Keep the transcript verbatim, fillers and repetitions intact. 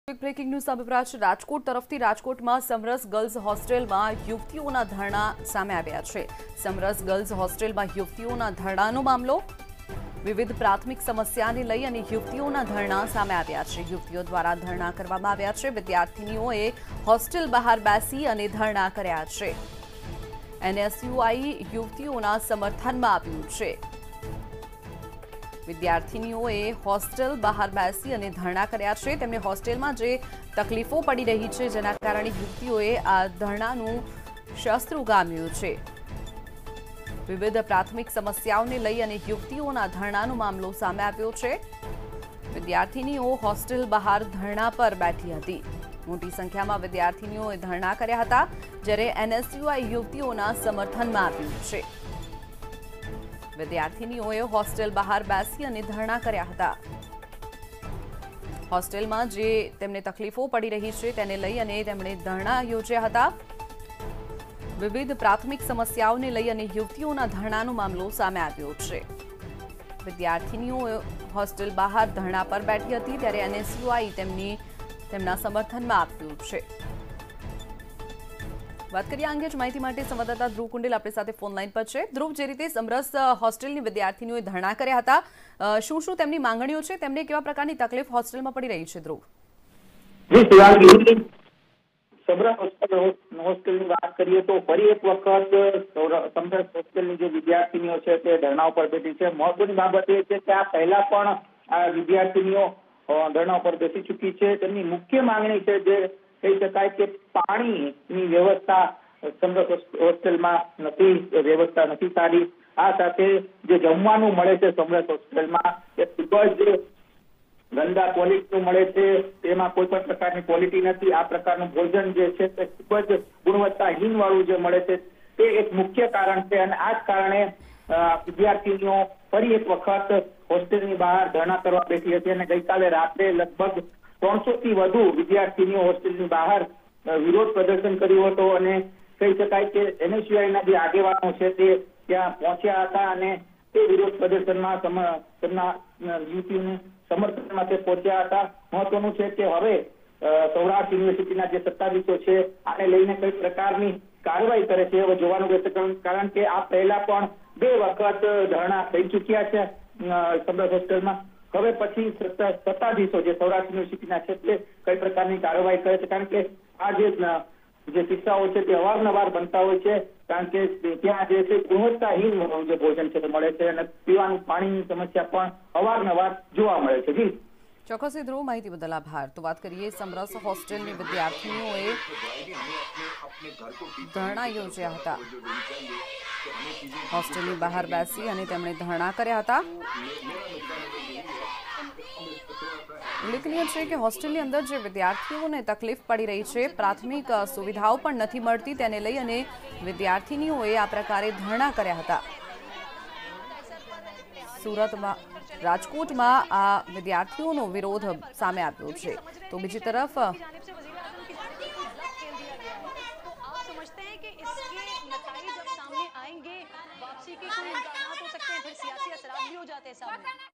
એક breaking news સામે રહ્યા છે રાજકોટ તરફથી। રાજકોટમાં સમરસ ગર્લ્સ હોસ્ટેલમાં યુવતીઓના ધરણા સામે આવ્યા છે। સમરસ ગર્લ્સ હોસ્ટેલમાં યુવતીઓના ધરણાનો મામલો વિવિધ પ્રાથમિક સમસ્યાને લઈ અને યુવતીઓના ધરણા સામે આવ્યા છે। યુવતીઓ દ્વારા ધરણા કરવામાં આવ્યા છે। વિદ્યાર્થીનીઓએ હોસ્ટેલ બહાર બેસી અને ધરણા કર્યા છે। એનએસયુઆઈ યુવતીઓના સમર્થનમાં આવ્યું છે। વિદ્યાર્થીનીઓએ હોસ્ટેલ બહાર બેસી અને ધરણા કર્યા છે। તેમને હોસ્ટેલમાં જે તકલીફો પડી રહી છે જેના કારણે યુવતીઓએ આ ધરણાનું શસ્ત્ર ઉગામ્યું છે। વિવિધ પ્રાથમિક સમસ્યાઓને લઈ અને યુવતીઓના ધરણાનો મામલો સામે આવ્યો છે। વિદ્યાર્થીનીઓ હોસ્ટેલ બહાર ધરણા પર બેઠી હતી। મોટી સંખ્યામાં વિદ્યાર્થીનીઓએ ધરણા કર્યા હતા જ્યારે એનએસયુઆઈ યુવતીઓના સમર્થનમાં આવ્યું છે। વિદ્યાર્થીનીઓએ હોસ્ટેલ બહાર બેસી અને ધરણા કર્યા હતા। હોસ્ટેલમાં જે તેમને તકલીફો પડી રહી છે તેને લઈ અને તેમણે ધરણા યોજ્યા હતા। વિવિધ પ્રાથમિક સમસ્યાઓને લઈ અને યુવતીઓના ધરણાનો મામલો સામે આવ્યો છે। વિદ્યાર્થીનીઓ હોસ્ટેલ બહાર ધરણા પર બેઠી હતી ત્યારે એનએસયુઆઈ તેમની તેમના સમર્થનમાં આપ્યું છે। વાત કરીએ અંગે જ માહિતી માટે સંવાદદાતા ધ્રુવ કુંડેલ આપણી સાથે ફોન લાઈન પર છે। ધ્રુવ, જે રીતે સમરસ હોસ્ટેલની વિદ્યાર્થીનીઓએ ધરણા કર્યા હતા, શું શું તેમની માંગણીઓ છે, તેમને કેવા પ્રકારની તકલીફ હોસ્ટેલમાં પડી રહી છે? ધ્રુવ, સમરસ હોસ્ટેલની વાત કરીએ તો ફરી એક વખત સમરસ હોસ્ટેલની જે વિદ્યાર્થીનીઓ છે તે ધરણા ઉપર બેઠી છે। મહત્વની બાબત એ છે કે આ પહેલા પણ આ વિદ્યાર્થીનીઓ ધરણા ઉપર બેસી ચૂકી છે। તેમની મુખ્ય માંગણી છે જે કહી શકાય કે પાણીની વ્યવસ્થા સમરસ હોસ્ટેલમાં નથી, વ્યવસ્થા નથી સારી। આ સાથે જે જમવાનું મળે છે સમરસ હોસ્ટેલમાં એ ખૂબ જ ગંદા ક્વોલિટીનું મળે છે। તેમાં કોઈ પણ પ્રકારની ક્વોલિટી નથી। આ પ્રકારનું ભોજન જે છે તે ખૂબ જ ગુણવત્તાહીન વાળું જે મળે છે તે એક મુખ્ય કારણ છે અને આ જ કારણે વિદ્યાર્થીનીઓ ફરી એક વખત હોસ્ટેલની બહાર ધરણા કરવા બેઠી હતી અને ગઈકાલે રાત્રે લગભગ ત્રણસો થી વધુ વિદ્યાર્થીનીઓ હોસ્ટેલની બહાર વિરોધ પ્રદર્શન કર્યું હતું અને કહી શકાય કે એનએસયુઆઈના જે આગેવાનો છે તે ત્યાં પહોંચ્યા હતા અને તે વિરોધ પ્રદર્શનમાં તેમના યુવતીઓને સમર્થનમાં તે પહોંચ્યા હતા। મહત્વનું છે કે હવે સૌરાષ્ટ્ર યુનિવર્સિટીના જે સત્તાધીશો છે આને લઈને કઈ પ્રકારની કાર્યવાહી કરે છે હવે જોવાનું રહેશે, કારણ કે આ પહેલા પણ બે વખત ધરણા થઈ ચૂક્યા છે સમરસ હોસ્ટેલમાં। હવે પછી સત્તાધીશો જે સૌરાષ્ટ્ર યુનિવર્સિટીના છે તે કઈ પ્રકારની કાર્યવાહી કરે છે, કારણ કે આ જે જે કિસ્સાઓ છે તે અવારનવાર બનતા હોય છે, કારણ કે ત્યાં જે છે ગુણવત્તાહીન જે ભોજન છે તે મળે છે અને પીવાનું પાણીની સમસ્યા પણ અવારનવાર જોવા મળે છે। જી ચોક્કસ ધ્રુવ, માહિતી બદલ આભાર। તો વાત કરીએ સમરસ હોસ્ટેલની વિદ્યાર્થીનીઓએ ધરણા યોજ્યા હતા। હોસ્ટેલની બહાર બેસી અને તેમણે ધરણા કર્યા હતા। ઉલ્લેખનીય છે કે હોસ્ટેલની અંદર જે વિદ્યાર્થીઓને તકલીફ પડી રહી છે, પ્રાથમિક સુવિધાઓ પણ નથી મળતી, તેને લઈ અને વિદ્યાર્થીનીઓએ આ પ્રકારે ધરણા કર્યા હતા। સુરતમાં રાજકોટમાં આ વિદ્યાર્થીઓનો વિરોધ સામે આવ્યો છે। તો બીજી તરફ वापसी के कोई इम्कानात हो सकते हैं, फिर सियासी असरात भी हो जाते हैं सामने।